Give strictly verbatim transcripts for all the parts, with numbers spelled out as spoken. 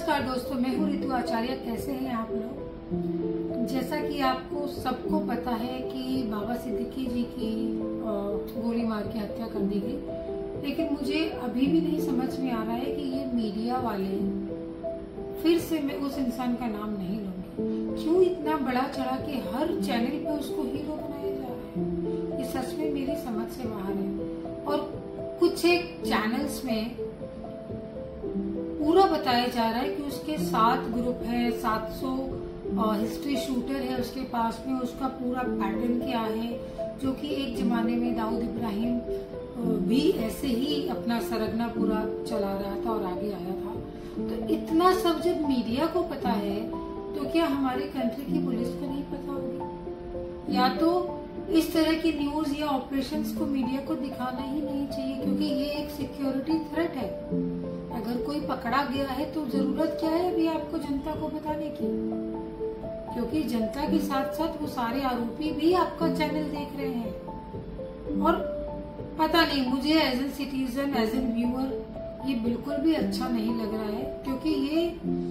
नमस्कार दोस्तों, मैं हूँ रितु आचार्य। कैसे हैं आप लोग? जैसा कि आपको सबको पता है कि बाबा सिद्दीकी जी की गोली मार के हत्या कर दी गई, लेकिन मुझे अभी भी नहीं समझ में आ रहा है कि ये मीडिया वाले, फिर से मैं उस इंसान का नाम नहीं लूंगी, क्यों इतना बड़ा चढ़ा के हर चैनल पे उसको हीरो बनाया जा रहा है। ये सच में मेरी समझ से बाहर है। और कुछ एक चैनल्स में पूरा बताया जा रहा है कि उसके सात ग्रुप है, सात सौ हिस्ट्री शूटर है उसके पास में, उसका पूरा पैटर्न क्या है, जो कि एक जमाने में दाऊद इब्राहिम भी ऐसे ही अपना सरगना पूरा चला रहा था और आगे आया था। तो इतना सब जब मीडिया को पता है तो क्या हमारे कंट्री की पुलिस को नहीं पता होगी? या तो इस तरह की न्यूज या ऑपरेशंस को मीडिया को दिखाना ही नहीं चाहिए, क्योंकि ये एक सिक्योरिटी थ्रेट है। अगर कोई पकड़ा गया है तो जरूरत क्या है अभी आपको जनता को बताने की, क्योंकि जनता के साथ साथ वो सारे आरोपी भी आपका चैनल देख रहे हैं। और पता नहीं, मुझे as an citizen, as an viewer ये बिल्कुल भी अच्छा नहीं लग रहा है, क्योंकि ये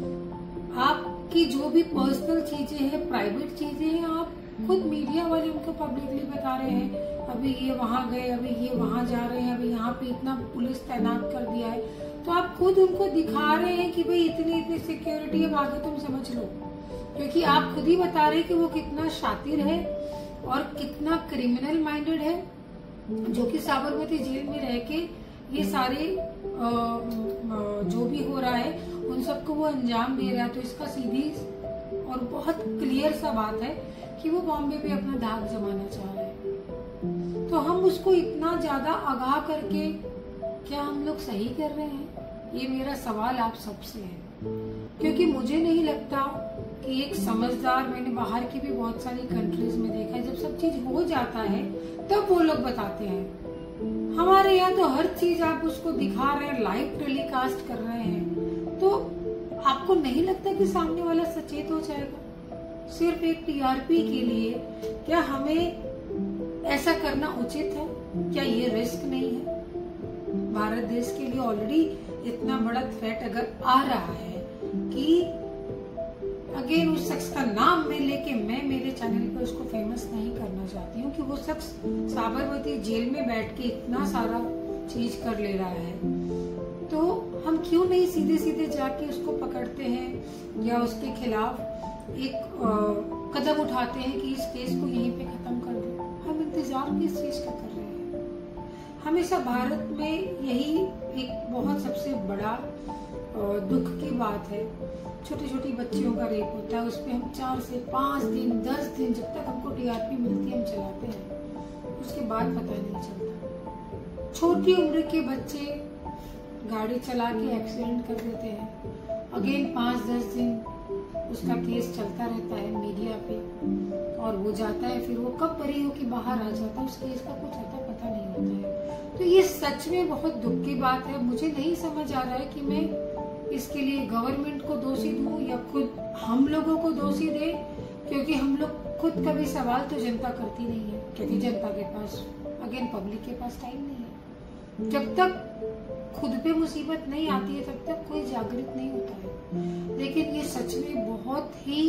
आपकी जो भी पर्सनल चीजें हैं, प्राइवेट चीजें हैं, आप खुद मीडिया वाले उनको पब्लिकली बता रहे हैं। अभी ये वहां गए, अभी ये वहां जा रहे हैं, अभी यहाँ पे इतना पुलिस तैनात कर दिया है, तो आप खुद उनको दिखा रहे हैं कि भाई इतनी इतनी सिक्योरिटी है, आगे तुम समझ लो। क्योंकि आप खुद ही बता रहे हैं कि वो कितना शातिर है और कितना क्रिमिनल माइंडेड है, जो कि साबरमती जेल में रह के ये सारे आ, जो भी हो रहा है उन सबको वो अंजाम दे रहा है। तो इसका सीधी और बहुत क्लियर सा बात है कि वो बॉम्बे पे अपना दाग जमाना चाह रहा है। तो हम उसको इतना ज्यादा आगाह करके क्या हम लोग सही कर रहे हैं? ये मेरा सवाल आप सबसे है, क्योंकि मुझे नहीं लगता कि एक समझदार, मैंने बाहर की भी बहुत सारी कंट्रीज में देखा है, जब सब चीज हो जाता है तब वो लोग बताते हैं। हमारे यहाँ तो हर चीज आप उसको दिखा रहे हैं, लाइव टेलीकास्ट कर रहे हैं, तो आपको नहीं लगता कि सामने वाला सचेत हो जाएगा सिर्फ एक टीआरपी के लिए? क्या हमें ऐसा करना उचित है? क्या ये रिस्क नहीं है? भारत देश के लिए ऑलरेडी इतना बड़ा थ्रेट अगर आ रहा है कि अगेन उस शख्स का नाम मैं लेके मैं मेरे चैनल पे उसको फेमस नहीं करना चाहती हूँ कि वो शख्स साबरमती जेल में बैठ के इतना सारा चीज कर ले रहा है, तो हम क्यों नहीं सीधे सीधे जाके उसको पकड़ते हैं या उसके खिलाफ एक आ, कदम उठाते हैं कि इस केस को यहीं पे खत्म कर दो। हम इंतजार किस चीज का कर रहे हैं? हमेशा भारत में यही एक बहुत सबसे बड़ा दुख की बात है, छोटी छोटी बच्चियों का रेप होता है, उसपे हम चार से पांच दिन दस दिन जब तक हमको टीआरपी मिलती है हम चलाते हैं, उसके बाद पता नहीं चलता। छोटी उम्र के बच्चे गाड़ी चला के एक्सीडेंट कर देते हैं, अगेन पांच दस दिन उसका केस चलता रहता है मीडिया पे और वो जाता है, फिर वो कब बरी होकर बाहर आ जाता है, उस केस का कुछ आता पता नहीं होता है। तो ये सच में बहुत दुख की बात है। मुझे नहीं समझ आ रहा है कि मैं इसके लिए गवर्नमेंट को दोषी दूं या खुद हम लोगों को दोषी दे, क्योंकि हम लोग खुद कभी सवाल तो जनता करती नहीं है, क्योंकि जनता के पास, अगेन पब्लिक के पास टाइम नहीं है। जब तक खुद पे मुसीबत नहीं आती है तब तक कोई जागृत नहीं होता है। लेकिन ये सच में बहुत ही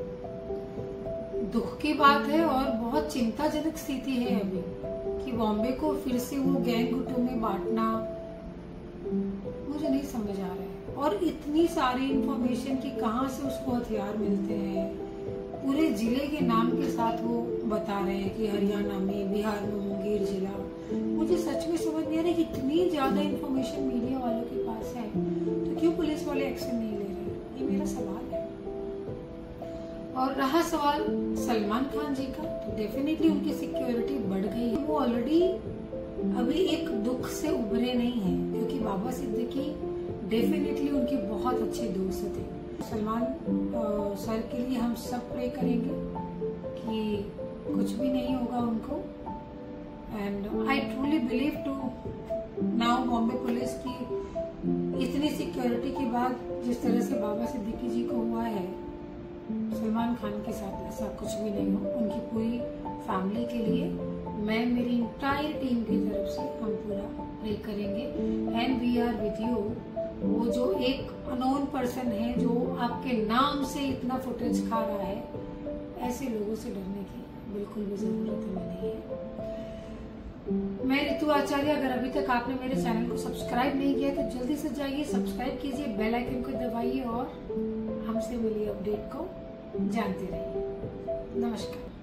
दुख की बात है और बहुत चिंताजनक स्थिति है अभी कि बॉम्बे को फिर से वो गैंग गुटों में बांटना मुझे नहीं समझ आ रहा है। और इतनी सारी इंफॉर्मेशन कि कहाँ से उसको हथियार मिलते हैं, पूरे जिले के नाम के साथ वो बता रहे हैं कि हरियाणा में, बिहार में मुंगेर जिला। मुझे सच में समझ नहीं आ रहा कि इतनी ज्यादा इंफॉर्मेशन मीडिया वालों के पास है तो क्यों पुलिस वाले एक्शन नहीं ले रहे? ये मेरा सवाल है। और रहा सवाल सलमान खान जी का, तो डेफिनेटली उनकी सिक्योरिटी बढ़ गई है। वो ऑलरेडी अभी एक दुख से उभरे नहीं है, क्योंकि बाबा सिद्दीकी डेफिनेटली उनके बहुत अच्छे दोस्त थे। सलमान सर के लिए हम सब प्रे करेंगे कि कुछ भी नहीं होगा उनको। And I truly believe to now Bombay police की इतनी सिक्योरिटी के बाद जिस तरह से बाबा सिद्दीकी जी को हुआ है, सलमान खान के साथ ऐसा कुछ भी नहीं हो। उनकी पूरी फैमिली के लिए मैं, मेरी इंटायर टीम की तरफ से हम पूरा प्रे करेंगे and we are with you. वो जो एक अनोन पर्सन है जो आपके नाम से इतना फुटेज खा रहा है, ऐसे लोगों से डरने की बिल्कुल भी जरूरत हमें नहीं है। मैं ऋतु आचार्य, अगर अभी तक आपने मेरे चैनल को सब्सक्राइब नहीं किया तो जल्दी से जाइए, सब्सक्राइब कीजिए, बेल आइकन को दबाइए और हमसे मिली अपडेट को जानते रहिए। नमस्कार।